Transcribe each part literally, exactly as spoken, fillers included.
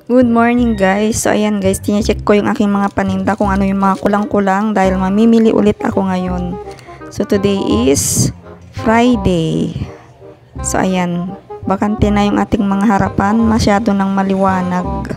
Good morning guys. So ayan guys, tine-check ko yung aking mga paninda kung ano yung mga kulang-kulang dahil mamimili ulit ako ngayon. So today is Friday. So ayan, bakante na yung ating mga harapan, masyado nang maliwanag.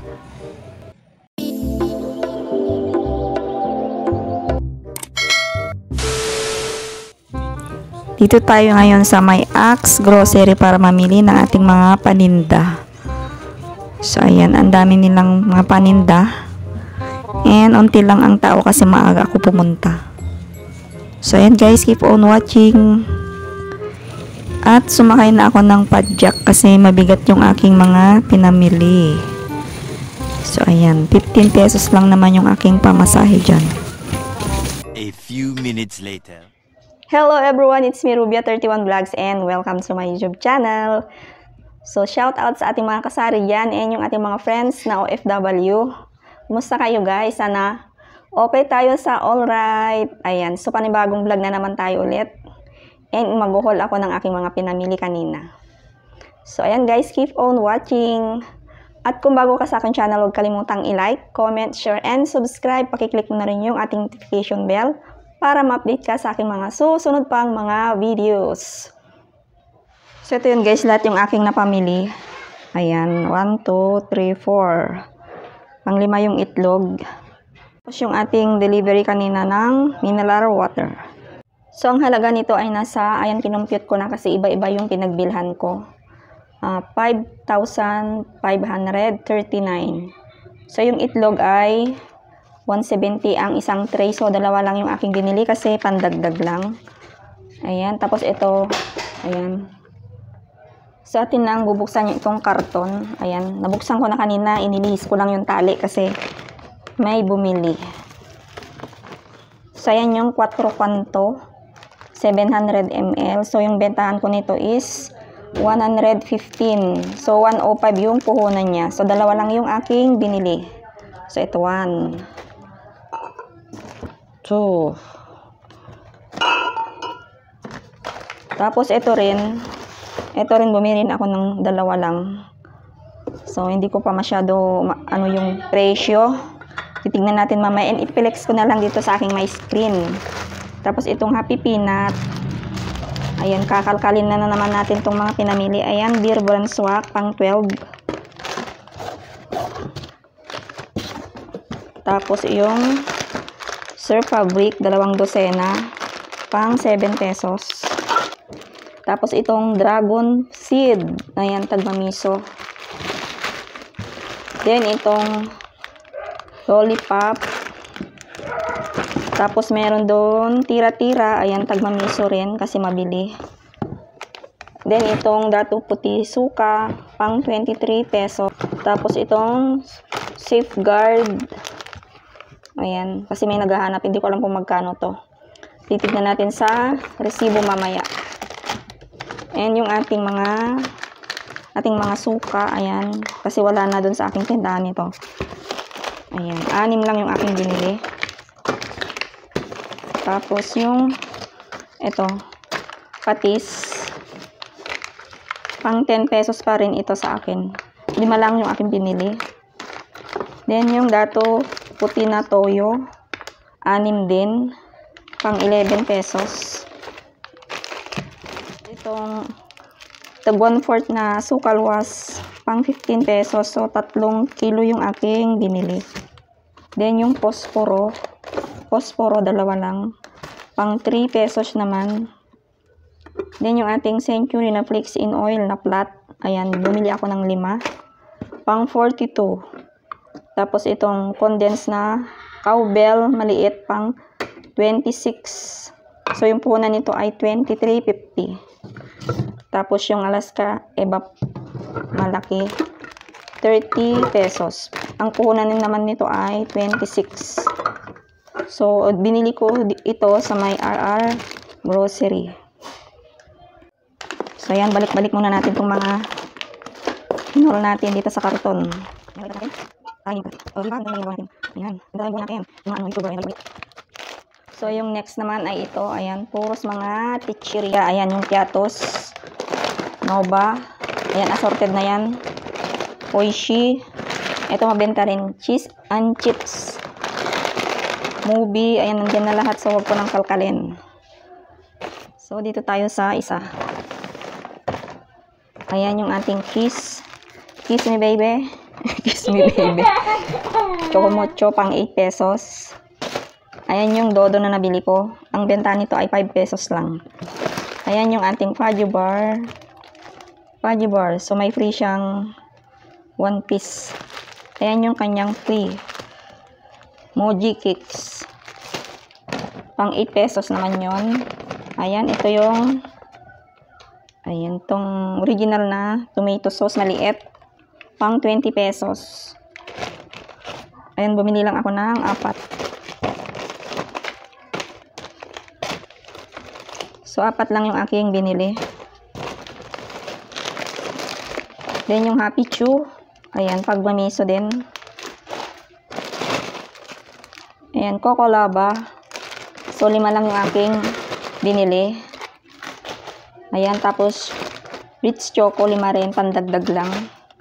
Dito tayo ngayon sa may Axe Grocery para mamili ng ating mga paninda. So, ayan, ang dami nilang mga paninda. And, unti lang ang tao kasi maaga ako pumunta. So, ayan guys, keep on watching. At sumakay na ako ng padjak kasi mabigat yung aking mga pinamili. So, ayan, fifteen pesos lang naman yung aking pamasahe dyan. A few minutes later. Hello everyone, it's me Rubia thirty-one Vlogs and welcome to my YouTube channel. So, shout out sa ating mga kasari dyan and yung ating mga friends na O F W. Kumusta kayo guys? Sana okay tayo sa alright. Ayan, so panibagong vlog na naman tayo ulit. And mag-haul ako ng aking mga pinamili kanina. So, ayan guys, keep on watching. At kung bago ka sa aking channel, huwag kalimutang i-like, comment, share, and subscribe. Pakiclick mo na rin yung ating notification bell para ma-update ka sa aking mga susunod pang mga videos. So, ito yun guys, lahat yung aking napamili. Ayan, one, two, three, four. Panglima yung itlog. Tapos yung ating delivery kanina ng mineral water. So, ang halaga nito ay nasa, ayan, kinumpute ko na kasi iba-iba yung pinagbilhan ko. Uh, five thousand five hundred thirty-nine. So, yung itlog ay one seventy ang isang tray. So, dalawa lang yung aking binili kasi pandagdag lang. Ayan, tapos ito, ayan. So, atin lang bubuksan yung itong karton. Ayan, nabuksan ko na kanina, inilihis ko lang yung tali kasi may bumili. So, ayan yung four kwanto, seven hundred milliliters. So, yung bentahan ko nito is one fifteen. So, one oh five yung puhunan niya. So, dalawa lang yung aking binili. So, ito one. two. Tapos, ito rin. Ito rin, bumili ako ng dalawa lang. So, hindi ko pa masyado, ano yung presyo. Titignan natin mamaya. And i-flex ko na lang dito sa aking my screen. Tapos, itong Happy Peanut. Ayan, kakalkalin na, na naman natin itong mga pinamili. Ayan, Beer Brand Swak, pang twelve. Tapos, yung Sir Fabric, dalawang dosena, pang seven pesos. Tapos itong Dragon Seed, ayan, tagmamiso. Then itong Lollipop. Tapos meron doon tira-tira, ayan, tagmamiso rin kasi mabili. Then itong Dato Puti Suka, pang twenty-three pesos. Tapos itong Safeguard, ayan, kasi may naghahanap, hindi ko alam kung magkano to. Titignan natin sa resibo mamaya. And yung ating mga ating mga suka, ayan, kasi wala na dun sa aking tindahan nito. Ayan, anim lang yung aking binili. Tapos yung ito, patis, pang ten pesos pa rin ito sa akin. Lima lang yung aking binili. Then yung Dato Puti na toyo, anim din, pang eleven pesos. Itong tag one fourth na sukalwas, pang fifteen pesos. So, tatlong kilo yung aking binili. Then, yung posporo, posporo, dalawa lang, pang three pesos naman. Then, yung ating Century na flakes in oil na flat, ayan, bumili ako ng lima, pang forty-two. Tapos, itong condensed na cowbell, maliit, pang twenty-six. So, yung puhunan nito ay twenty-three fifty. Tapos, yung Alaska Evap, malaki, thirty pesos. Ang puhunan naman nito ay twenty-six. So, binili ko ito sa may R R Grocery. So, ayan, balik-balik muna natin itong mga hinol natin dito sa karton. So, yung next naman ay ito. Ayan, puros mga tichiria. Ayan, yung Piatos, Nova. Ayan, assorted na yan. Oishi. Ito mabenta rin, cheese and chips. Movie, ayan, nandiyan na lahat. So, huwag ko nang kalkalin. So, dito tayo sa isa. Ayan yung ating kiss. Kiss me, baby. Kiss me, baby. Chocomocho, pang eight pesos. Ayan yung dodo na nabili ko. Ang benta nito ay five pesos lang. Ayan yung ating fudge bar. Fudge bar. So, may free siyang one piece. Ayan yung kanyang free. Moji cakes. Pang eight pesos naman yon. Ayan, ito yung ayan, tong original na tomato sauce, maliit. Pang twenty pesos. Ayan, bumili lang ako ng apat. So, apat lang yung aking binili. Then, yung Happy Chew. Ayan, pag mamiso din. Ayan, Coco Lava. So, lima lang yung aking binili. Ayan, tapos Rich Choco, lima rin, pandagdag lang.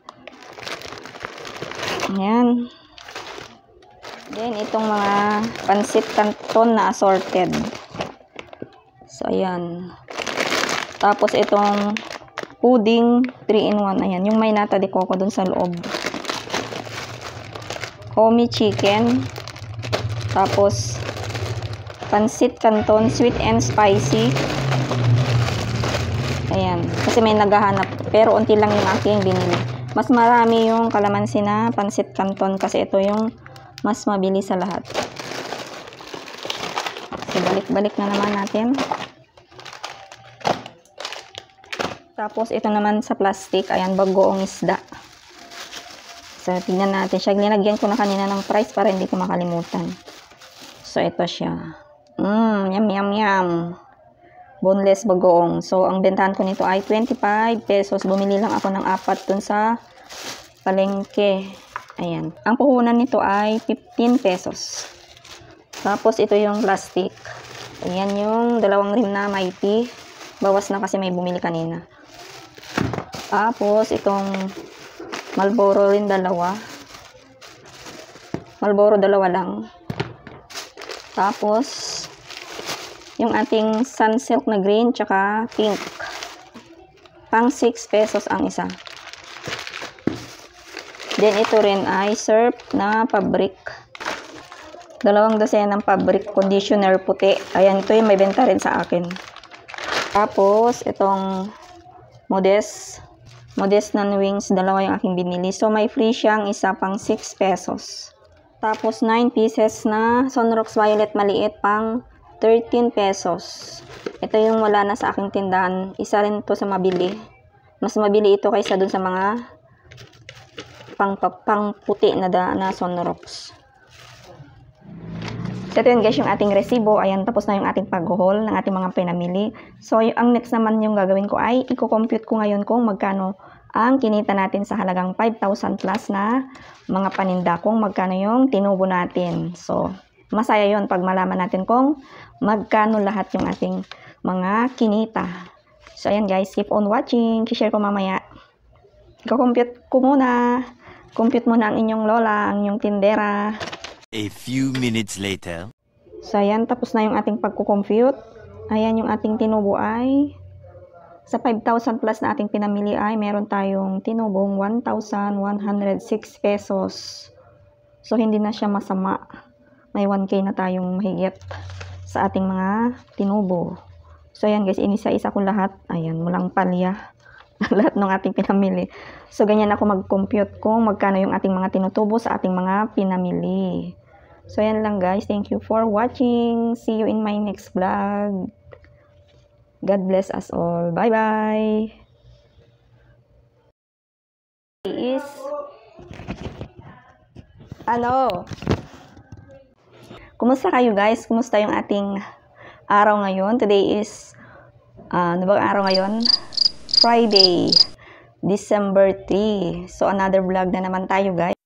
Ayan. Then, itong mga pansit canton na assorted. So, ayan. Tapos, itong pudding three in one. Ayan, yung may nata de coco dun sa loob. Homey chicken. Tapos, pansit canton, sweet and spicy. Ayan, kasi may naghahanap. Pero, unti lang yung aking binili. Mas marami yung kalamansi na pansit canton kasi ito yung mas mabili sa lahat. So, balik-balik na naman natin. Tapos, ito naman sa plastic. Ayan, bagoong isda. So, tingnan natin siya. Linagyan ko na kanina ng price para hindi ko makalimutan. So, ito siya. Mmm, yum, yum, yum. Boneless bagoong. So, ang bentahan ko nito ay twenty-five pesos. Bumili lang ako ng apat dun sa palengke. Ayan. Ang puhunan nito ay fifteen pesos. Tapos, ito yung plastic. Ayan yung dalawang rim na Mighty. Bawas na kasi may bumili kanina. Tapos, itong Marlboro rin dalawa. Marlboro dalawa lang. Tapos, yung ating Sunsilk na green, tsaka pink. Pang six pesos ang isa. Then, ito rin ay Surf na Fabric. Dalawang dosen ng fabric conditioner puti. Ayan, ito yung may benta rin sa akin. Tapos, itong Modest. Modest nan wings, dalawa yung aking binili. So, may free siyang isa pang six pesos. Tapos, nine pieces na Sunrocks Violet maliit pang thirteen pesos. Ito yung wala na sa aking tindahan. Isa rin to sa mabili. Mas mabili ito kaysa dun sa mga pang, pang, pang puti na, da, na Sunrocks. So, ito yun guys, yung ating resibo. Ayan, tapos na yung ating pag-haul ng ating mga pinamili. So, yung, ang next naman yung gagawin ko ay i-compute ko ngayon kung magkano ang kinita natin sa halagang five thousand plus na mga paninda, kung magkano yung tinubo natin. So, masaya yon pag malaman natin kung magkano lahat yung ating mga kinita. So, ayan guys, keep on watching. I-share ko mamaya. I-compute ko muna. Compute muna ang inyong lola, ang inyong tindera. A few minutes later. So, ayan, tapos na yung ating pagkukompute. Ayan, yung ating tinubo ay sa five thousand plus na ating pinamili ay meron tayong tinubong one thousand one hundred six pesos. So, hindi na siya masama. May one K na tayong mahigit sa ating mga tinubo. So, ayan guys, inisa-isa ko lahat. Ayan, mulang palya. Lahat ng ating pinamili. So, ganyan ako mag-compute kung magkano yung ating mga tinutubo sa ating mga pinamili. So, yan lang guys. Thank you for watching. See you in my next vlog. God bless us all. Bye-bye. Is ano? Kumusta kayo guys? Kumusta yung ating araw ngayon? Today is uh, ano ba ang araw ngayon? Friday, December third. So, another vlog na naman tayo guys.